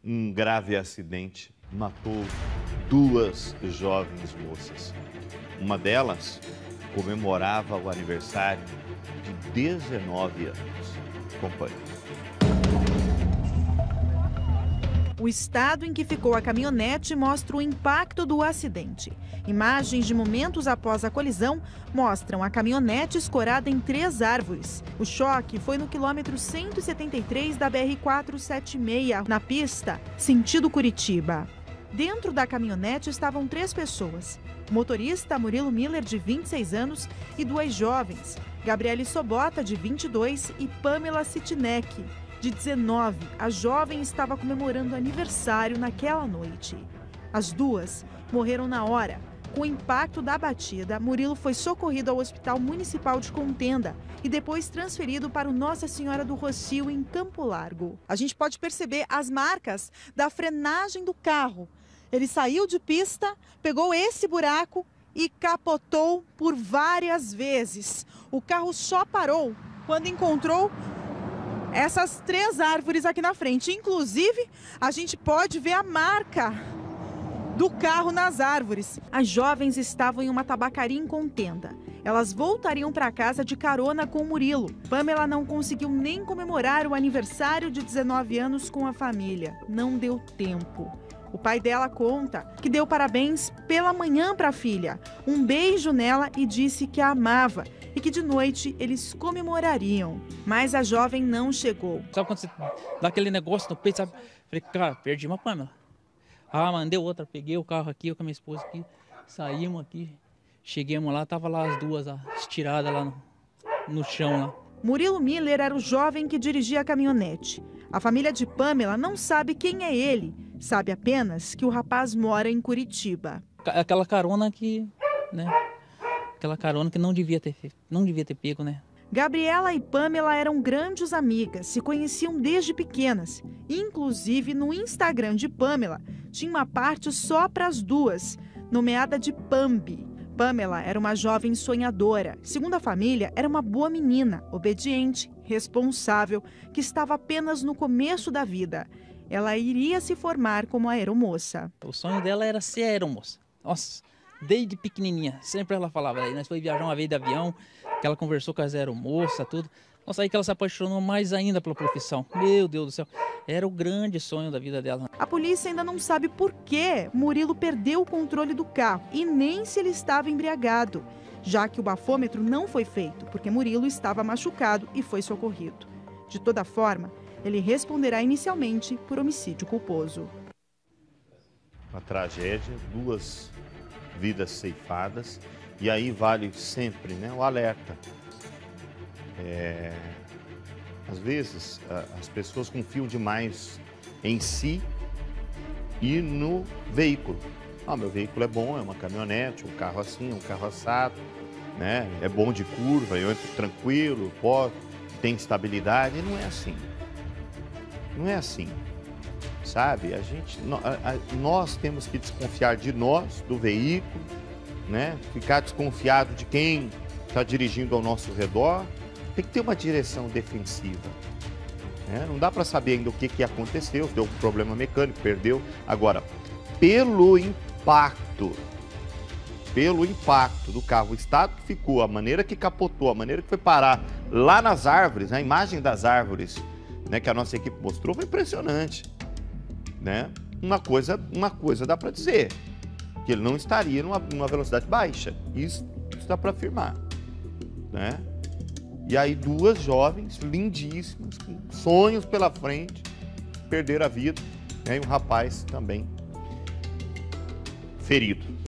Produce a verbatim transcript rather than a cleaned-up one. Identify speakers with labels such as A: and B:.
A: Um grave acidente matou duas jovens moças. Uma delas comemorava o aniversário de dezenove anos. Acompanhe.
B: O estado em que ficou a caminhonete mostra o impacto do acidente. Imagens de momentos após a colisão mostram a caminhonete escorada em três árvores. O choque foi no quilômetro cento e setenta e três da B R quatrocentos e setenta e seis, na pista, sentido Curitiba. Dentro da caminhonete estavam três pessoas. O motorista Murilo Miller, de vinte e seis anos, e duas jovens, Gabriele Sobota, de vinte e dois, e Pamela Sitnek, de dezenove. A jovem estava comemorando aniversário naquela noite. As duas morreram na hora. Com o impacto da batida, Murilo foi socorrido ao Hospital Municipal de Contenda e depois transferido para o Nossa Senhora do Rocio, em Campo Largo. A gente pode perceber as marcas da frenagem do carro. Ele saiu de pista, pegou esse buraco e capotou por várias vezes. O carro só parou quando encontrou essas três árvores aqui na frente. Inclusive, a gente pode ver a marca do carro nas árvores. As jovens estavam em uma tabacaria em Contenda. Elas voltariam para casa de carona com o Murilo. Pamela não conseguiu nem comemorar o aniversário de dezenove anos com a família. Não deu tempo. O pai dela conta que deu parabéns pela manhã para a filha, um beijo nela e disse que a amava e que de noite eles comemorariam. Mas a jovem não chegou.
C: Sabe quando você dá aquele negócio no peito, sabe? Falei, cara, perdi uma Pamela. Ah, mandei outra, peguei o carro aqui, eu com a minha esposa aqui, saímos aqui, chegamos lá, tava lá as duas ó, estiradas lá no, no chão lá.
B: Murilo Miller era o jovem que dirigia a caminhonete. A família de Pamela não sabe quem é ele, sabe apenas que o rapaz mora em Curitiba.
C: Aquela carona que, né, aquela carona que não devia ter, não devia ter pego, né?
B: Gabriela e Pamela eram grandes amigas, se conheciam desde pequenas. Inclusive, no Instagram de Pamela, tinha uma parte só para as duas, nomeada de Pambi. Pamela era uma jovem sonhadora. Segundo a família, era uma boa menina, obediente, responsável, que estava apenas no começo da vida. Ela iria se formar como aeromoça.
C: O sonho dela era ser aeromoça. Nossa, desde pequenininha, sempre ela falava. Aí nós fomos viajar uma vez de avião, que ela conversou com as aeromoças, tudo. Nossa, aí que ela se apaixonou mais ainda pela profissão. Meu Deus do céu, era o grande sonho da vida dela.
B: A polícia ainda não sabe por que Murilo perdeu o controle do carro e nem se ele estava embriagado, já que o bafômetro não foi feito, porque Murilo estava machucado e foi socorrido. De toda forma, ele responderá inicialmente por homicídio culposo.
A: Uma tragédia, duas vidas ceifadas, e aí vale sempre, né, o alerta. É, às vezes as pessoas confiam demais em si e no veículo. Ah, meu veículo é bom, é uma caminhonete, um carro assim, um carro assado, né? É bom de curva, eu entro tranquilo, posso, tem estabilidade. E não é assim. Não é assim, sabe? A gente, nós temos que desconfiar de nós, do veículo, né? Ficar desconfiado de quem está dirigindo ao nosso redor. Tem que ter uma direção defensiva, né? Não dá para saber ainda o que, que aconteceu, deu um problema mecânico, perdeu. Agora, pelo impacto, pelo impacto do carro, o estado que ficou, a maneira que capotou, a maneira que foi parar lá nas árvores, a imagem das árvores, né, que a nossa equipe mostrou, foi impressionante, né? Uma coisa, uma coisa dá para dizer, que ele não estaria numa, numa velocidade baixa, isso, isso dá para afirmar, né? E aí duas jovens lindíssimas, com sonhos pela frente, perderam a vida, né? E um rapaz também ferido.